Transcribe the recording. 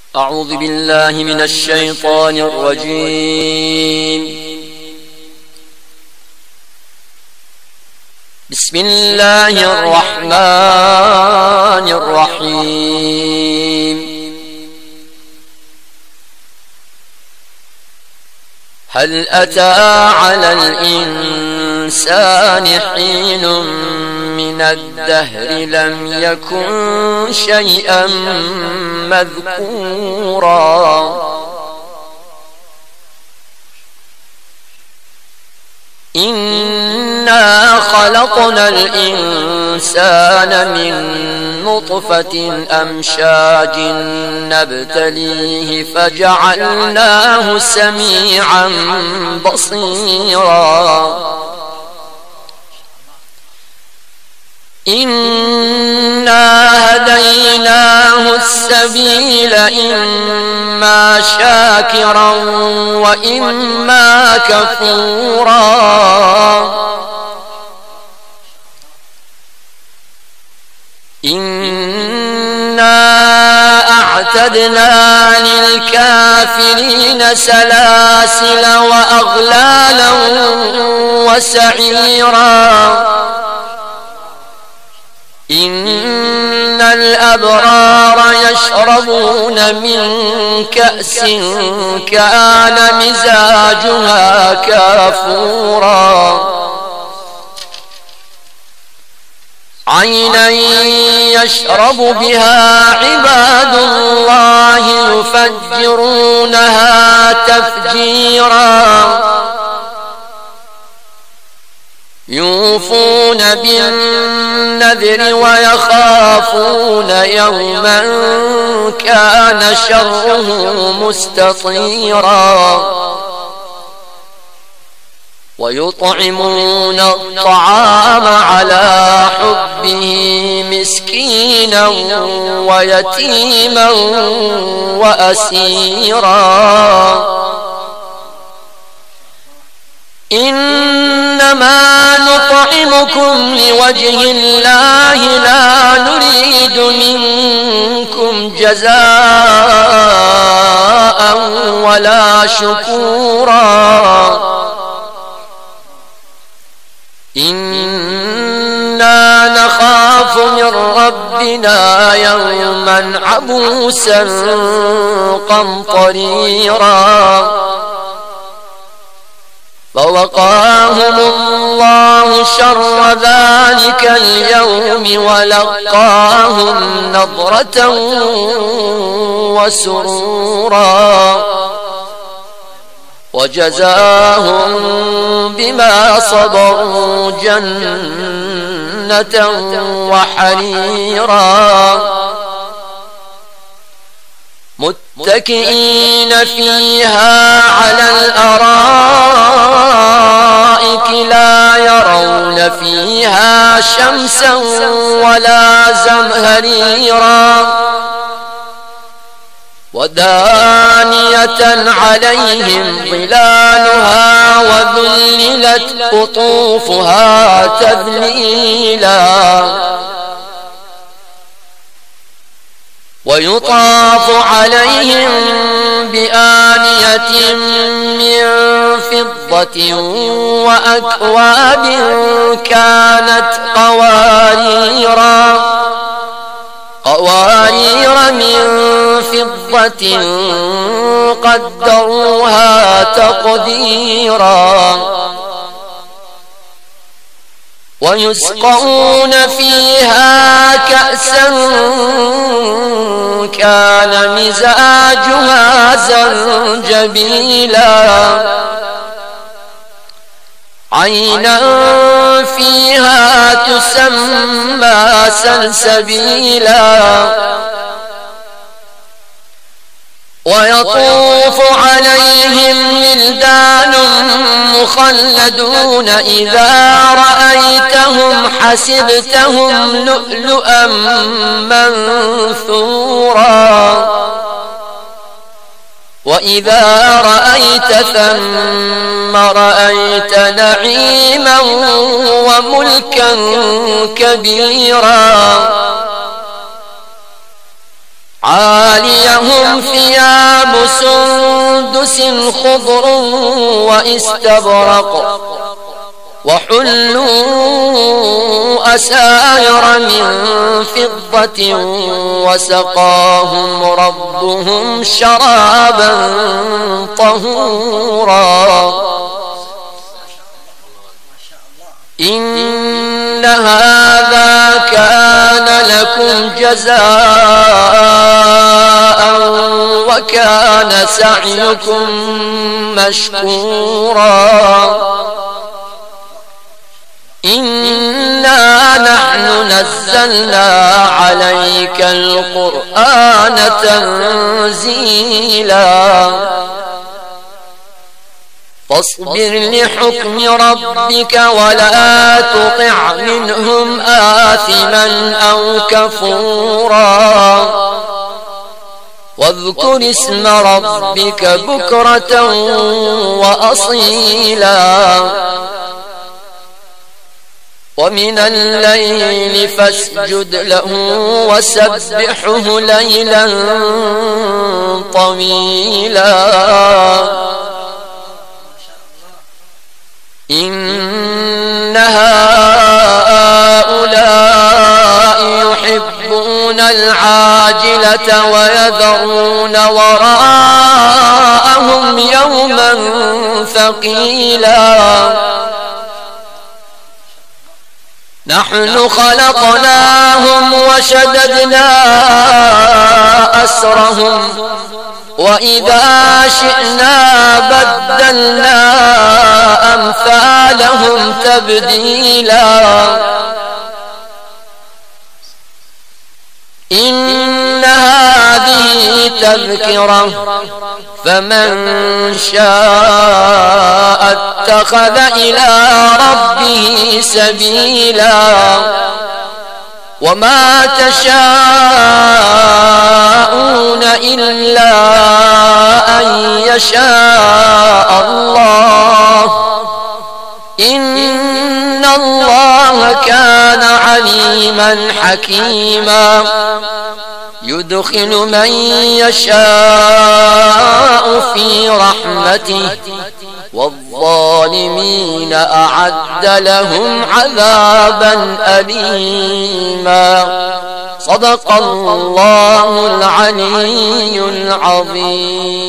أعوذ بالله من الشيطان الرجيم. بسم الله الرحمن الرحيم. هل أتى على الإنسان حين من الدهر لم يكن شيئا مذكورا إنا خلقنا الإنسان من نطفة أمشاج نبتليه فجعلناه سميعا بصيرا إنا هديناه السبيل إما شاكرا وإما كفورا إنا أعتدنا للكافرين سلاسل وأغلالا وسعيرا إن الأبرار يشربون من كأس كان مزاجها كافورا عينا يشرب بها عباد الله يفجرونها تفجيرا يوفون بالنذر ويخافون يوما كان شره مستطيرا ويطعمون الطعام على حبه مسكينا ويتيما وأسيرا إنما نطعمكم لوجه الله لا نريد منكم جزاء ولا شكورا إنا نخاف من ربنا يوما عبوسا قمطريرا فوقاهم الله شر ذلك اليوم ولقاهم نضرة وسرورا وجزاهم بما صبروا جنة وحريرا متكئين فيها على الأرائك لا يرون فيها شمسا ولا زمهريرا ودانية عليهم ظلالها وذللت قطوفها تذليلا ويطاف عليهم بآنية من فضة وأكواب كانت قوارير من فضة قدروها تقديرا ويسقون فيها كأسا كان مزاجها زنجبيلا عينا فيها تسمى سلسبيلا ويطوف عليهم ولدان مخلدون إذا رأيتهم حسبتهم لؤلؤا منثورا وإذا رأيت ثم رأيت نعيما وملكا كبيرا عاليهم ثياب سندس خضر واستبرق وحلوا أساور من فضة وسقاهم ربهم شرابا طهورا إن هذا كان لكم جزاء وكان سعيكم مشكورا إنا نحن نزلنا عليك القرآن تنزيلا فاصبر لحكم ربك ولا تطع منهم آثما أو كفورا واذكر اسم ربك بكرة وأصيلا ومن الليل فاسجد له وسبحه ليلا طويلا إن هؤلاء يحبون العاجلة ويذرون وراءهم يوما ثقيلا نحن خلقناهم وشددنا أسرهم وإذا شئنا بدلنا أمثالهم تبديلا إن هذه تذكرة فمن شاء اتخذ إلى ربه سبيلا وما تشاءون إلا أن يشاء الله إن الله كان عليما حكيما يدخل من يشاء في رحمته والظالمين أعد لهم عذابا أليما صدق الله العلي العظيم.